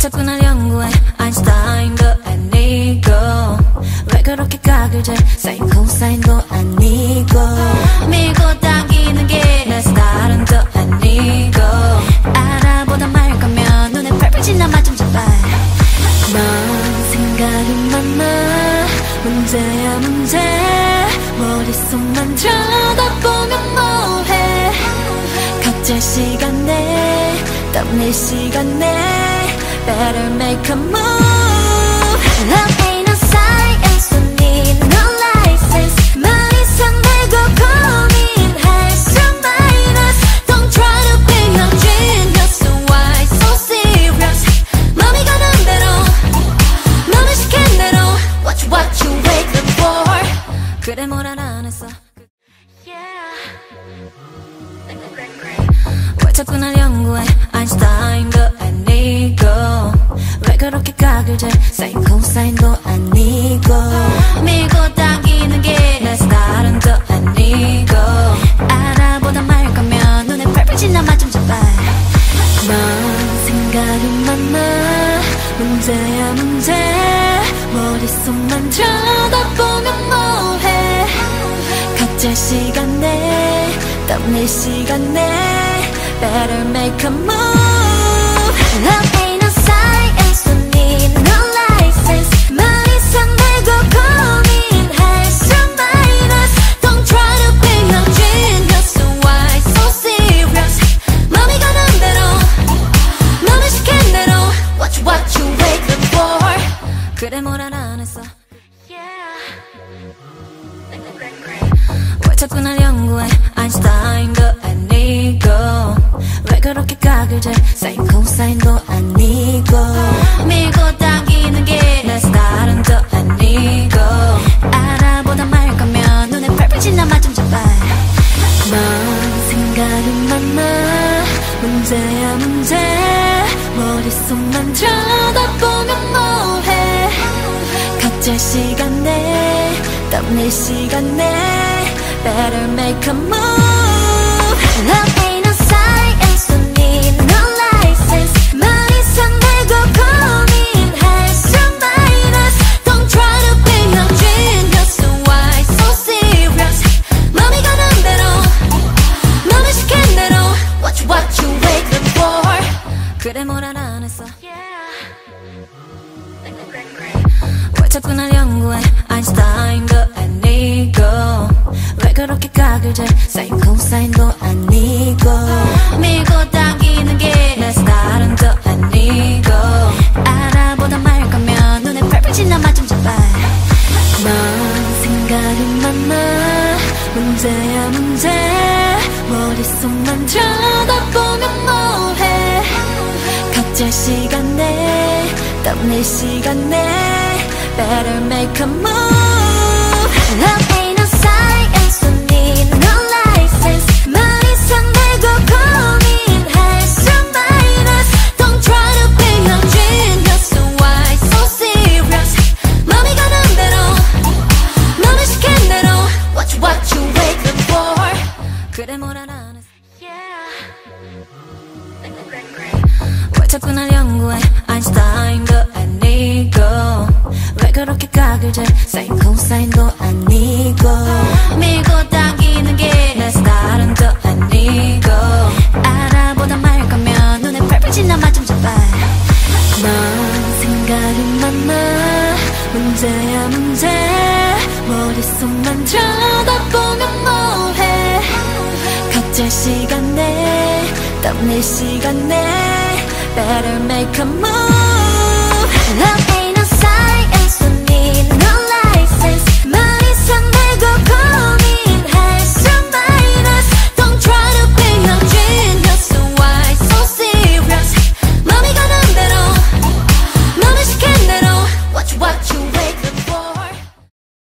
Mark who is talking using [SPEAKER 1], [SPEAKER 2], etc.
[SPEAKER 1] 자꾸 날 연구해 아인슈타인도 아니고 왜 그렇게 각을 재 사인 코사인도 아니고 밀고 당기는 게 내 스타일은 또 아니고 알아보다 말 거면 눈에 펄펄 나만 좀 잡아 넌 생각이 많아 문제야 문제 머릿속만 쳐다보면 뭐해 각자 시간에 땀낼 시간에 Better make a move Love ain't a science We need no license 말 이상 내고 고민할수록 minus Don't try to be a genius Why so serious 맘이 가는 대로 너는 시킨 대로 What you waiting for 그래 뭘 안 했어 왜 자꾸 날 연구해 아인슈타인도 아니고 왜 그렇게 각을 재 사인 코사인도 아니고 밀고 당기는 게 내 스타일은 또 아니고 알아보다 말 거면 눈에 펄펄 나만 좀 잡아 넌 생각이 많아 문제야 문제 머릿속만 쳐다보면 뭐해 각자 시간에 땀낼 시간에 Better make a move Love ain't a science We need no license 말 이상 내고 고민할수록 minus Don't try to be a genius Why so serious 맘이 가는 대로 너는 시킨 대로 What you waiting for 그래 뭘 안 했어 왜 자꾸 날 연구해 아인슈타인도 아니고 왜 그렇게 각을 재 사인 코사인도 아니고 밀고 당기는 게 내 스타일은 또 아니고 알아보다 말 거면 눈에 펄펄 나만 좀 잡아 넌 생각이 많아 문제야 문제 머릿속만 쳐다보면 뭐해 각자 시간에 땀낼 시간에 Better make a move Love ain't a science We need no license 말 이상 내고 고민할수록 minus Don't try to be a genius Why so serious 맘이 가는 대로 너는 시킨 대로 What you waiting for 그래 뭘 안 했어 왜 자꾸 날 연구해 아인슈타인도 아니고 왜 그렇게 각을 재 사인 코사인도 아니고 밀고 당기는 게 내 스타일은 또 아니고 알아보다 말 거면 눈에 펄펄 나만 좀 잡아 넌 생각이 많아 문제야 문제 머릿속만 쳐다보면 뭐해 각자 시간에 땀낼 시간에 Better make a move Love ain't a science We need no license 말 이상 내고 고민할수록 minus Don't try to be a genius Why so serious 맘이 가는 대로 너는 시킨 대로 What you waiting for 그래 뭘 안 했어 왜 자꾸 날 연구해 아인슈타인도 아니고 왜 그렇게 각을 재 사인 코사인도 아니고 밀고 당기는 게 내 스타일은 또 아니고 알아보다 말 거면 눈에 펄펄 나만 좀 잡아 넌 생각이 많아 문제야 문제 머릿속만 쳐다보면 뭐해 각자 시간에 땀낼 시간에 Better make a move Love